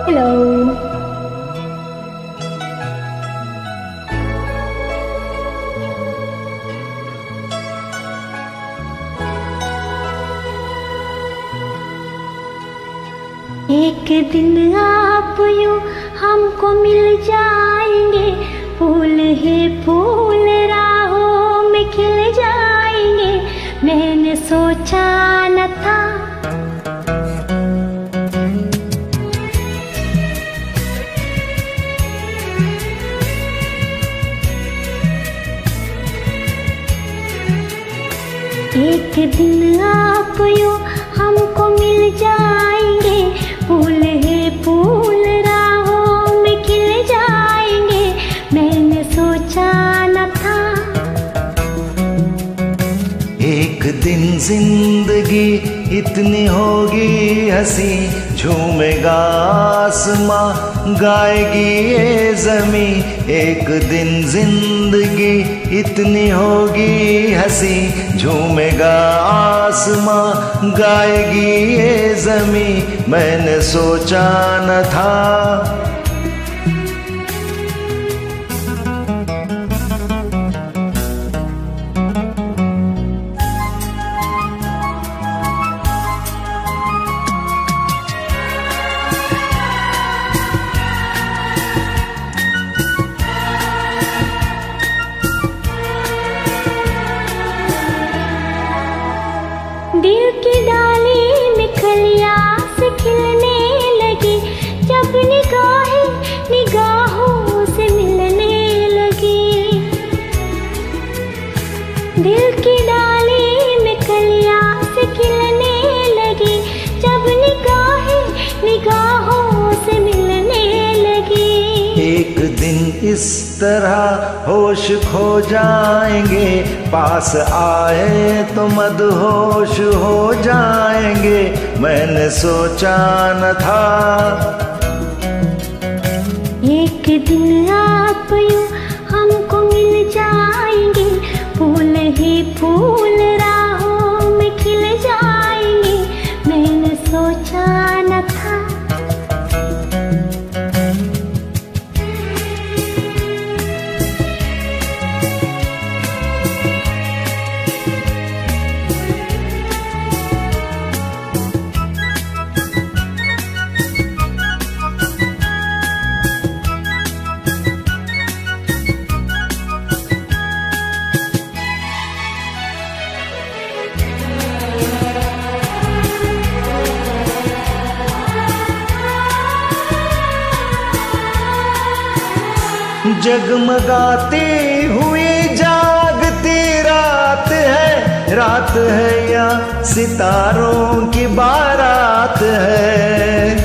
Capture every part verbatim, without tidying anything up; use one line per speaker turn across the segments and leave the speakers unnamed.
Hello. एक दिन आप यूं हमको मिल जाएंगे, फूल ही फूल राहों में खिल जाएंगे। मैंने सोचा न था एक दिन आप यूं हमको मिल जाएंगे, फूल ही फूल राहों में खिल जाएंगे। मैंने सोचा न था
एक दिन जिंदगी इतनी होगी हंसी, झूमेगा आसमां गाएगी ये जमी। एक दिन जिंदगी इतनी होगी हंसी, झूमेगा आसमां गाएगी ये जमी। मैंने सोचा न था
दिल की डाली में कलियां से खिलने लगी, जब निगाहें निगाहों से मिलने लगी। दिल की डाली में कलियां से खिलने लगी, जब निगाहें निगाहों से मिलने लगी।
एक दिन इस तरह होश खो जाएंगे, पास आए तो मदहोश हो जाएंगे। मैंने सोचा न था
एक दिन आप यूं हमको मिल जाएंगे, फूल ही फूल राहों में खिल जाएंगे। मैंने सोचा न था
जगमगाती हुई जागती रात है, रात है या सितारों की बारात है।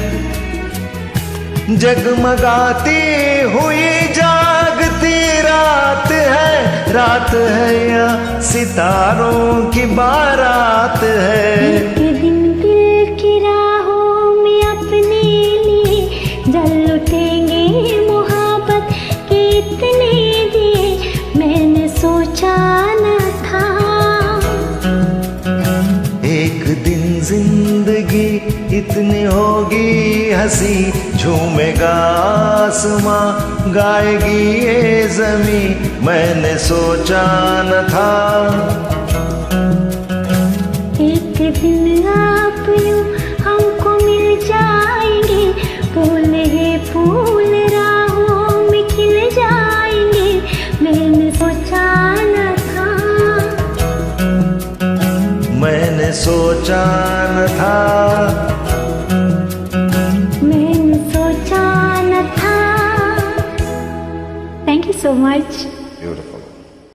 जगमगाती हुई जागती रात है, रात है या सितारों की बारात है।
एक दिन दिल की राहों में अपने लिए जल उठेंगे मोहब्बत के इतने दिए। मैंने सोचा न था
एक दिन जिंदगी इतनी होगी हंसी, झूमेगा आसमां गाएगी ये जमी। मैंने सोचा न था
एक दिन आप यूं हमको मिल जाएंगे, फूल ही फूल राहों में खिल जाएंगे। मैंने सोचा न था
मैंने सोचा न था
मैंने सोचा न था। Thank you so much.
Beautiful.